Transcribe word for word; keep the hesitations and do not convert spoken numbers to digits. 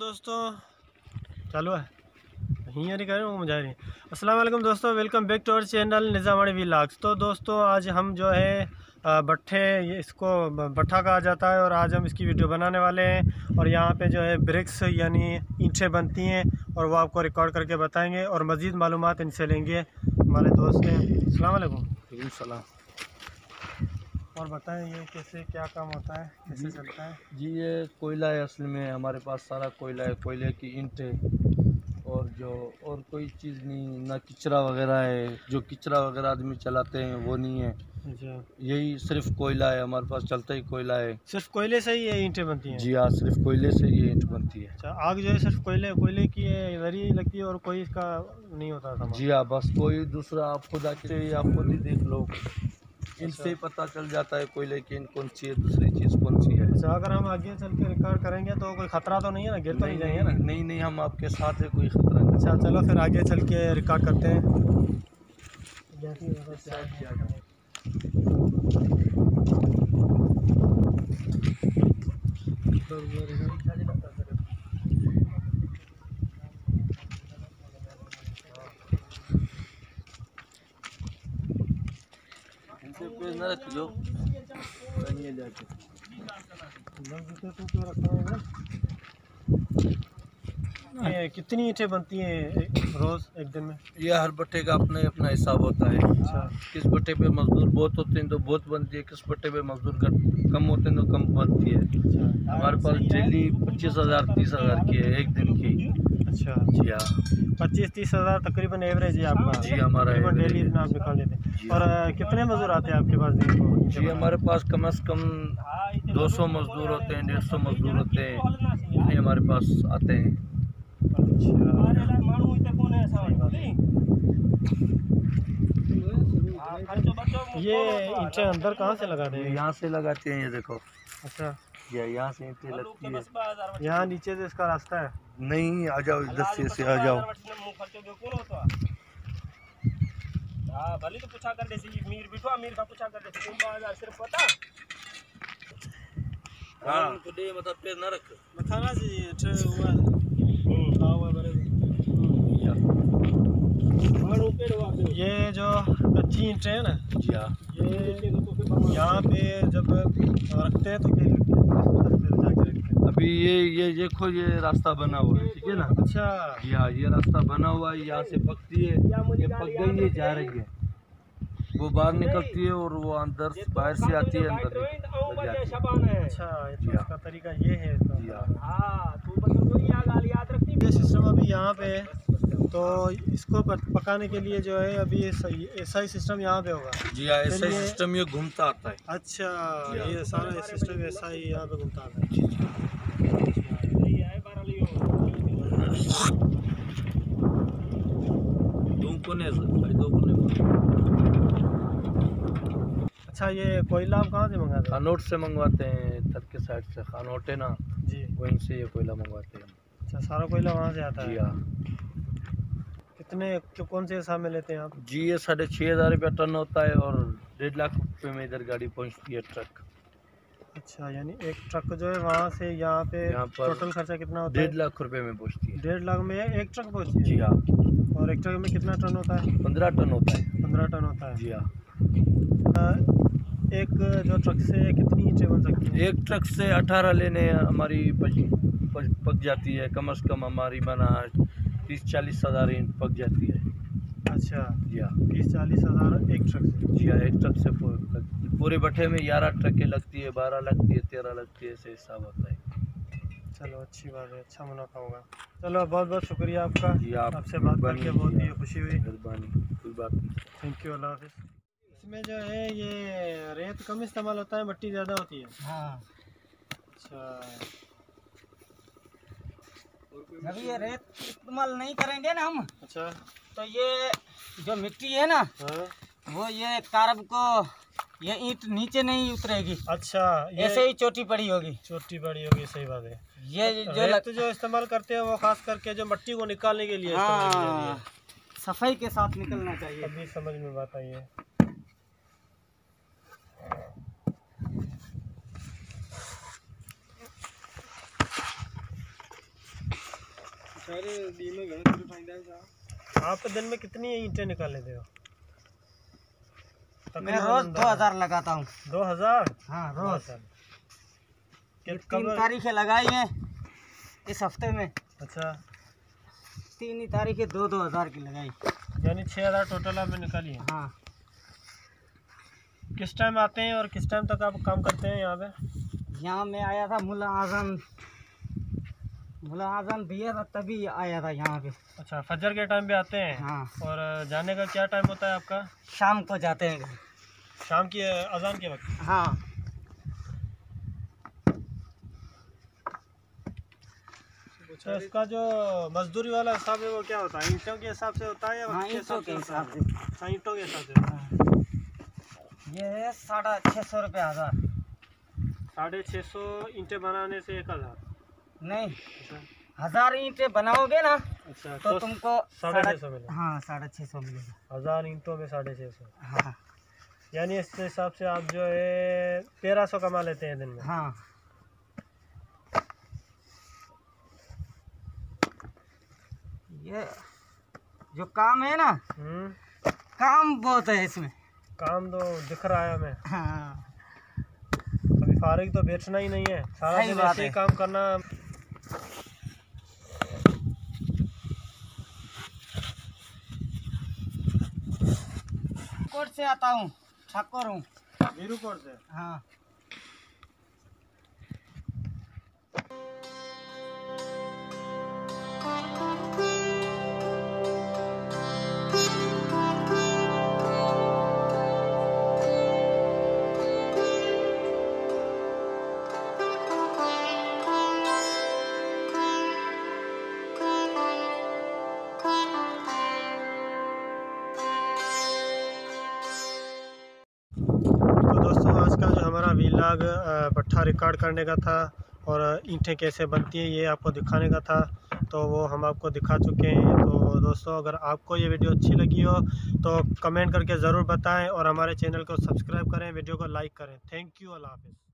दोस्तों चालू है यहीं नहीं कर रहे हूँ मुझे नहीं। अस्सलाम वालेकुम दोस्तों, welcome back to our channel Nizamani vlogs. तो दोस्तों आज हम जो है भट्ठे, ये इसको भट्ठा कहा जाता है और आज हम इसकी वीडियो बनाने वाले हैं। और यहाँ पे जो है ब्रिक्स यानी ईंटें बनती हैं और वो आपको रिकॉर्ड करके बताएंगे और मज़ीद मालूमात इनसे लेंगे। हमारे दोस्त हैं। अस्सलाम वालेकुम। सलाम। और बताएं ये कैसे क्या काम होता है, कैसे चलता है? जी ये कोयला है, असल में हमारे पास सारा कोयला है, कोयले की ईंट है और जो और कोई चीज़ नहीं, ना किचरा वगैरह है। जो किचरा वगैरह आदमी चलाते हैं वो नहीं है। अच्छा, यही सिर्फ कोयला है, हमारे पास चलता ही कोयला है। सिर्फ कोयले से ही ये ईंटें बनती हैं? जी हाँ, सिर्फ कोयले से ये ईंट बनती है। अच्छा, आग जो है सिर्फ कोयले कोयले की है, इधर ही लगती है और कोई इसका नहीं होता था? जी हाँ, बस कोई दूसरा आप खुद आके आप खुद ही देख लो, इनसे ही पता चल जाता है कोयले की ईंट कौन सी है, दूसरी चीज़ कौन सी है। अच्छा, अगर हम आगे चल के रिकॉर्ड करेंगे तो कोई खतरा तो नहीं है ना, गिर तो नहीं जाएंगे ना? नहीं नहीं, हम आपके साथ है, कोई खतरा नहीं। अच्छा चलो फिर आगे चल के रिकॉर्ड करते हैं। न रख जो जाके ये कितनी ईंटें बनती हैं रोज़ एक दिन में? ये हर भट्टे का अपना अपना हिसाब होता है। अच्छा, किस भट्टे पे मजदूर बहुत होते हैं तो बहुत बनती है, किस भट्टे पे मजदूर कम होते हैं तो कम बनती है। अच्छा, हमारे पास डेली पच्चीस हज़ार तीस हज़ार की है एक दिन की। अच्छा, जी हाँ, पच्चीस तीस हज़ार तकरीबन एवरेज है आपका? जी हमारा डेली इतना आप निकाल लेते हैं। और अ, कितने मजदूर आते हैं आपके पास दिन को? जी हमारे पास कम से कम दो सौ मजदूर होते हैं, डेढ़ सौ मजदूर होते हैं, इतने हमारे पास आते हैं। ये ईंटें अंदर कहाँ से लगाते हैं? यहाँ से लगाते हैं, ये देखो। अच्छा, ये यहाँ से ईंटें लगती है। यहाँ नीचे से इसका रास्ता है? नहीं, आ जाओ इधर से, से आ जाओ। भले तो पूछा कर देसी मीर बिठो मीर का पूछा कर देसी तुम बाजार सिर्फ पता हाँ तो दे मतलब पैर न रख मथाना जी ठे हुआ हां हुआ बरे। ये जो कच्ची ईंटें है ना, जी हाँ, ये यहाँ पे जब रखते हैं तो क्या जाके रखते हैं? अभी ये ये देखो, ये रास्ता बना हुआ है, ठीक है ना? अच्छा, जी हाँ, ये रास्ता बना हुआ है, यहाँ से पकती है, ये पक गई है, जा रही है, वो बाहर निकलती है और वो अंदर बाहर से आती है, अंदर जाती है। अच्छा, ये इसका तरीका ये है। जी हाँ, ये सिस्टम अभी यहाँ पे है, तो इसको पकाने के लिए जो है अभी ऐसा ही सिस्टम यहाँ पे होगा? जी हाँ, ऐसा ही सिस्टम ये घूमता आता है। अच्छा, ये सारा सिस्टम ऐसा ही यहाँ पे घूमता आता है। अच्छा, ये कोयला आप कहाँ से मंगाते हैं? खानोट से मंगवाते हैं, तट के साइड से खानोट है ना जी, वहीं से ये कोयला मंगवाते हैं। अच्छा, सारा कोयला वहाँ से आता है? जी हाँ। कितने कौन से हिसाब में लेते हैं आप? जी ये साढ़े छः हज़ार रुपया टन होता है और डेढ़ लाख रुपये में इधर गाड़ी पहुंचती है, ट्रक। अच्छा, यानी एक ट्रक जो है वहाँ से यहाँ पे यहाँ पर टोटल खर्चा कितना होता है? डेढ़ लाख रुपए में पहुंचती है। डेढ़ लाख में एक ट्रक पहुँचती है? जी हाँ। और एक ट्रक में कितना टन होता है? पंद्रह टन होता है। पंद्रह टन होता है? जी हाँ। एक जो ट्रक से कितनी ईंटें बन सकती हैं? एक ट्रक से अठारह लेने हमारी पक, पक, पक जाती है, कम से कम हमारी बना तीस चालीस हज़ार ईंट पक जाती है। अच्छा, जी हाँ, तीस चालीस हज़ार एक ट्रक से? जी हाँ, एक ट्रक से पूरे भट्ठे में ग्यारह ट्रकें लगती है, बारह लगती है, तेरह लगती है, ऐसे हिसाब होता है। चलो अच्छी बात है, अच्छा मुनाफा होगा। चलो बहुत बहुत शुक्रिया आपका। जी आप आपसे बात करके बहुत ही खुशी हुई। मेहरबानी, कोई बात नहीं। थैंक यू, अल्लाह हाफिज़। इसमें जो है ये रेत कम इस्तेमाल होता है, मिट्टी ज़्यादा होती है? हाँ, अच्छा, अभी ये रेत इस्तेमाल नहीं करेंगे ना हम, अच्छा, तो ये जो मिट्टी है ना, हाँ, वो ये कारब को ये ईंट नीचे नहीं उतरेगी। अच्छा, ये ऐसे ही चोटी पड़ी होगी, छोटी बड़ी होगी। सही बात है। ये जो रेत लग... जो इस्तेमाल करते हैं वो खास करके जो मिट्टी को निकालने के लिए इस्तेमाल की जाती है। हाँ, सफाई के साथ निकलना चाहिए। अभी समझ में बात आई है। आप दिन में कितनी ईंटें निकाल लेते हो? मैं रोज दो हजार लगाता हूँ। दो हजार? हाँ रोज। कि- तीन कब? तारीखें लगाई हैं इस हफ्ते में। अच्छा, तीन ही तारीखें दो दो हजार की लगाई। यानी छः हजार टोटल आपने निकाली है। हाँ। किस टाइम आते हैं और किस टाइम तक आप काम करते हैं यहाँ पे? यहाँ मैं आया था, मुला आजम मुला आजम दिया था तभी आया था यहाँ पे। अच्छा, फजर के टाइम पे आते हैं। हाँ। और जाने का क्या टाइम होता है आपका? शाम को जाते हैं घर। शाम की अजान के वक्त? हाँ। तो इसका जो मजदूरी वाला हिसाब है वो क्या होता है? ईंटों के हिसाब से होता है या हाँ, वक्त के ईंटों हिसाब के से होता हिसाब है? से। हाँ, ईंटों के हिसाब से। हाँ। ये है साढ़े छः सौ रुपये हजार। साढ़े छः सौ ईंटें बनाने से एक हज़ार? नहीं, अच्छा हजार ईंटें बनाओगे ना अच्छा, तो तुमको साढ़े छः सौ मिलेगा। हाँ साढ़े छः सौ मिलेगा। हज़ार ईंटों में साढ़े छः सौ, हाँ। यानी इस हिसाब से आप जो है तेरह सौ कमा लेते हैं दिन में। हाँ। ये जो काम है ना, हम्म, काम बहुत है इसमें। काम तो दिख रहा है हमें। हाँ। अभी फारिग तो बैठना ही नहीं है, सारा सही दिन बात ऐसे ही है। काम करना। कोट से आता हूँ, ठाकुर हूँ। मीरूपुर से? हाँ। तो दोस्तों आज का जो हमारा वीलॉग भट्ठा रिकॉर्ड करने का था और ईंटें कैसे बनती हैं ये आपको दिखाने का था, तो वो हम आपको दिखा चुके हैं। तो दोस्तों अगर आपको ये वीडियो अच्छी लगी हो तो कमेंट करके ज़रूर बताएं और हमारे चैनल को सब्सक्राइब करें, वीडियो को लाइक करें। थैंक यू, अल्लाह हाफ़िज़।